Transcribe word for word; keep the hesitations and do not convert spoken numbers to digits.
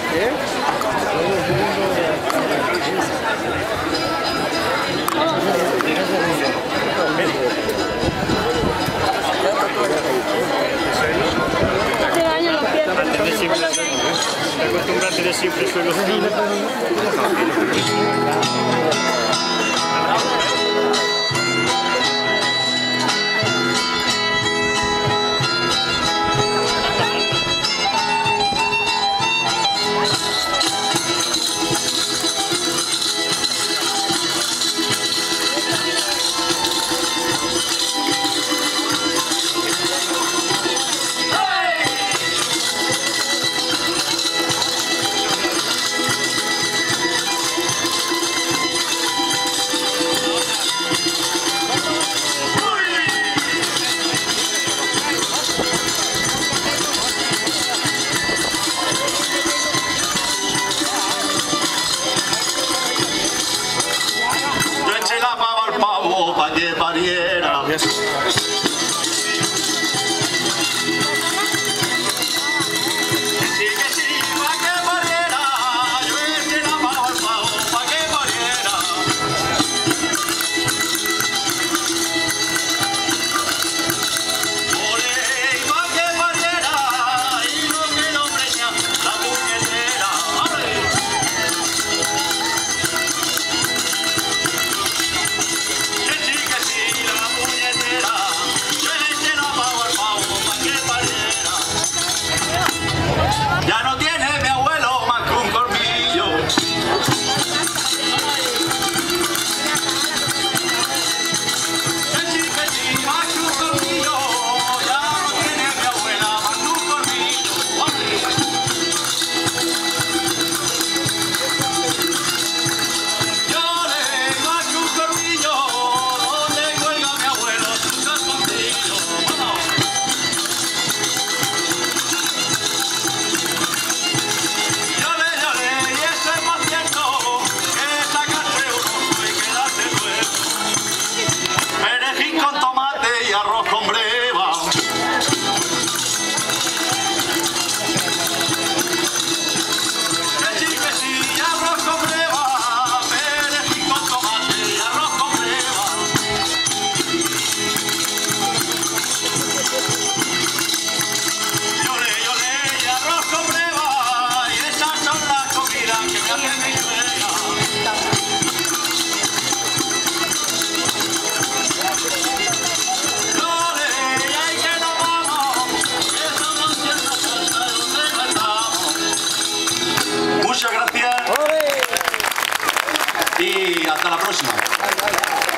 Acostúmbrate de siempre suelo fino. Pa' que pariera. Yes. Ya no tiene mi abuelo más que un colmillo. Que sí, que sí, más que un colmillo. Ya no tiene mi abuela más que un colmillo. Yo le más que un colmillo. Donde cuelga mi abuelo su calzoncillo. Vamos. Con tomate y arroz con breva. Que sí, que sí, arroz con breva. Perejil con tomate y arroz con breva. Lloré, lloré y arroz con breva. Y esas son las comidas que me hacen mi suegra. Muchas gracias y hasta la próxima.